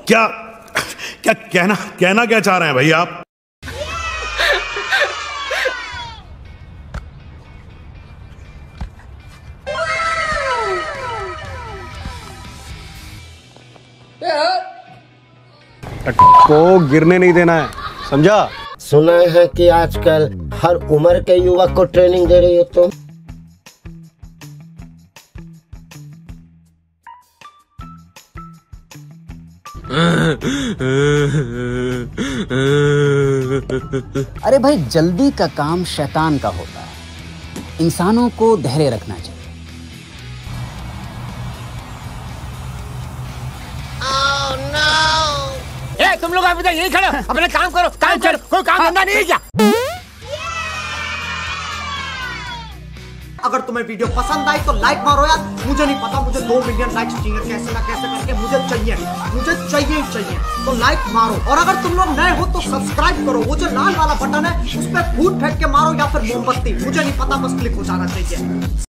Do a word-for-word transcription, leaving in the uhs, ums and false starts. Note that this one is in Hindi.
क्या क्या कहना कहना क्या चाह रहे हैं भाई आप? को गिरने नहीं देना है, समझा? सुना है कि आजकल हर उम्र के युवक को ट्रेनिंग दे रही हो तुम। अरे भाई, जल्दी का काम शैतान का होता है, इंसानों को धैर्य रखना चाहिए। oh, no! ए, तुम लोग अभी तक यही खड़े हो, अपने काम करो, काम करो, कोई काम धंधा नहीं है क्या? अगर तुम्हें वीडियो पसंद आई तो लाइक मारो यार। मुझे नहीं पता, मुझे दो मिलियन लाइक्स चाहिए, कैसे ना कैसे करके मुझे चाहिए, मुझे चाहिए ही चाहिए। तो लाइक मारो, और अगर तुम लोग नए हो तो सब्सक्राइब करो। वो जो लाल वाला बटन है उस पर फूट फेंक के मारो या फिर मोमबत्ती, मुझे नहीं पता, बस क्लिक हो जाना चाहिए।